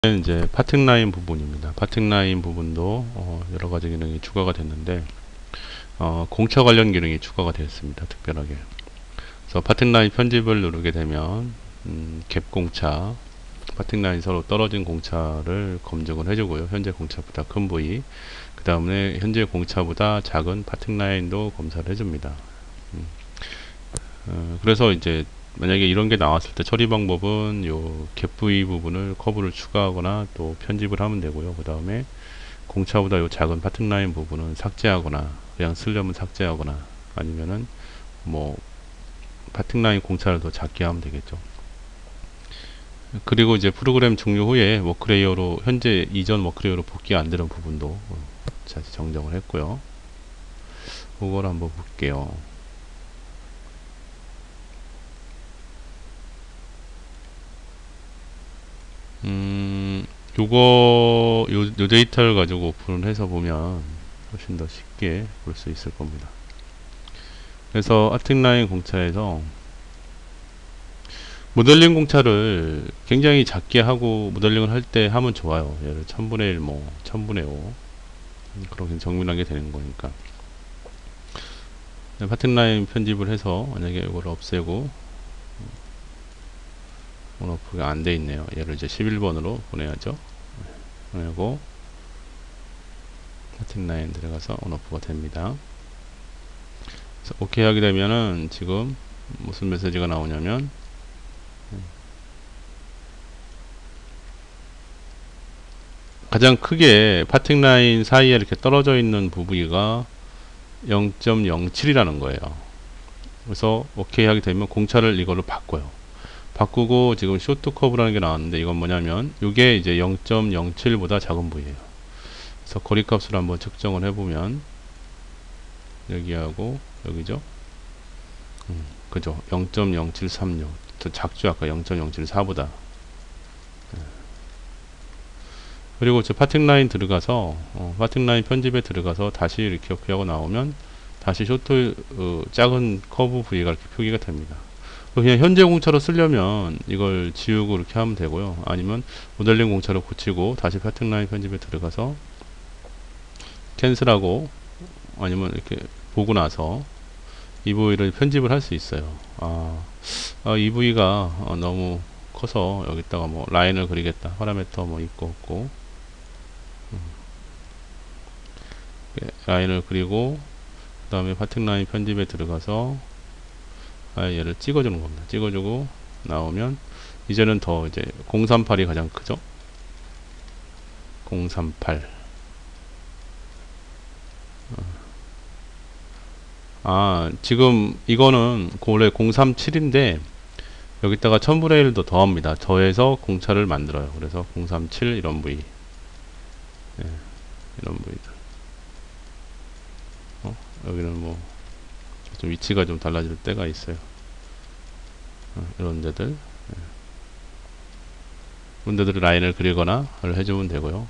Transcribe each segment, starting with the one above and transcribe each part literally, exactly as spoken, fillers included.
이제 파팅 라인 부분입니다. 파팅 라인 부분도 어, 여러 가지 기능이 추가가 됐는데 어, 공차 관련 기능이 추가가 되었습니다. 특별하게. 그래서 파팅 라인 편집을 누르게 되면 음, 갭 공차, 파팅 라인 서로 떨어진 공차를 검증을 해주고요. 현재 공차보다 큰 부위, 그 다음에 현재 공차보다 작은 파팅 라인도 검사를 해줍니다. 음, 어, 그래서 이제 만약에 이런 게 나왔을 때 처리 방법은 요 갭 부위 부분을 커브를 추가하거나 또 편집을 하면 되고요. 그 다음에 공차보다 요 작은 파팅 라인 부분은 삭제하거나 그냥 쓰려면 삭제하거나 아니면은 뭐 파팅 라인 공차를 더 작게 하면 되겠죠. 그리고 이제 프로그램 종료 후에 워크레이어로 현재 이전 워크레이어로 복귀 안 되는 부분도 자 정정을 했고요. 그걸 한번 볼게요. 음, 요거, 요, 요 데이터를 가지고 오픈을 해서 보면 훨씬 더 쉽게 볼 수 있을 겁니다. 그래서 아틱라인 공차에서 모델링 공차를 굉장히 작게 하고 모델링을 할 때 하면 좋아요. 예를 천분의 일, 뭐, 천분의 오. 그렇게 정밀하게 되는 거니까. 파팅라인 편집을 해서 만약에 이걸 없애고 온오프가 안 돼 있네요. 얘를 이제 십일 번으로 보내야죠. 보내고 파팅라인 들어가서 온오프가 됩니다. 그래서 오케이 하게 되면은 지금 무슨 메시지가 나오냐면 가장 크게 파팅라인 사이에 이렇게 떨어져 있는 부위가 영 점 영칠이라는 거예요. 그래서 오케이 하게 되면 공차를 이걸로 바꿔요. 바꾸고 지금 쇼트 커브라는 게 나왔는데 이건 뭐냐면 이게 이제 영 점 영칠보다 작은 부위예요. 그래서 거리값을 한번 측정을 해보면 여기하고 여기죠. 음, 그죠. 영 점 영칠삼육 더 작죠. 아까 영 점 영칠사보다. 그리고 저 파팅 라인 들어가서 어, 파팅 라인 편집에 들어가서 다시 이렇게 오케이하고 나오면 다시 쇼트 어, 작은 커브 부위가 이렇게 표기가 됩니다. 그냥 현재 공차로 쓰려면 이걸 지우고 이렇게 하면 되고요. 아니면 모델링 공차로 고치고 다시 파팅 라인 편집에 들어가서 캔슬하고 아니면 이렇게 보고 나서 이 부위를 편집을 할 수 있어요. 아, 아, 이 부위가 어, 너무 커서 여기다가 뭐 라인을 그리겠다. 파라미터 뭐 있고 없고 음. 라인을 그리고 그 다음에 파팅 라인 편집에 들어가서 아, 얘를 찍어주는 겁니다. 찍어주고 나오면 이제는 더 이제 공삼팔이 가장 크죠. 공삼팔. 아, 지금 이거는 원래 공삼칠인데 여기다가 천분의 일도 더합니다. 더해서 공차를 만들어요. 그래서 공삼칠 이런 부위. 예, 이런 부위들. 어? 여기는 뭐 좀 위치가 좀 달라질 때가 있어요. 어, 이런 데들. 예. 이런 데들 라인을 그리거나 해주면 되고요.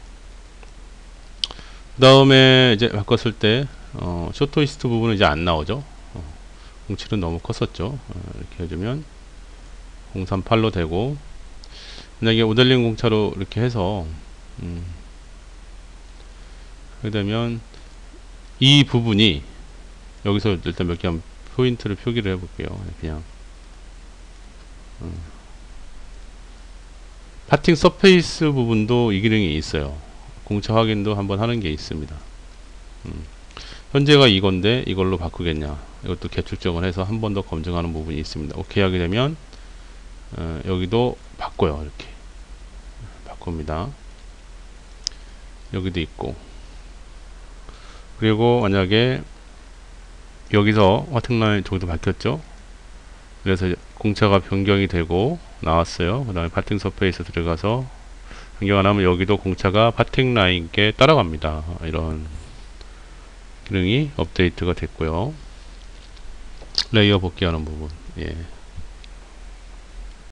그 다음에 이제 바꿨을 때 어, 쇼트이스트 부분은 이제 안 나오죠. 어, 공칠은 너무 컸었죠. 어, 이렇게 해주면 공삼팔로 되고 만약에 모델링 공차로 이렇게 해서 음, 하게 되면 이 부분이 여기서 일단 몇 개 한번 포인트를 표기를 해볼게요. 그냥 음. 파팅 서페이스 부분도 이 기능이 있어요. 공차 확인도 한번 하는 게 있습니다. 음. 현재가 이건데 이걸로 바꾸겠냐, 이것도 개출정을 해서 한 번 더 검증하는 부분이 있습니다. 오케이 하게 되면 어, 여기도 바꿔요. 이렇게 바꿉니다. 여기도 있고, 그리고 만약에 여기서 화팅라인 저기도 바뀌었죠. 그래서 공차가 변경이 되고 나왔어요. 그 다음에 파팅 서페이스 들어가서 변경 안 하면 여기도 공차가 파팅 라인께 따라갑니다. 이런 기능이 업데이트가 됐고요. 레이어 복귀하는 부분. 예.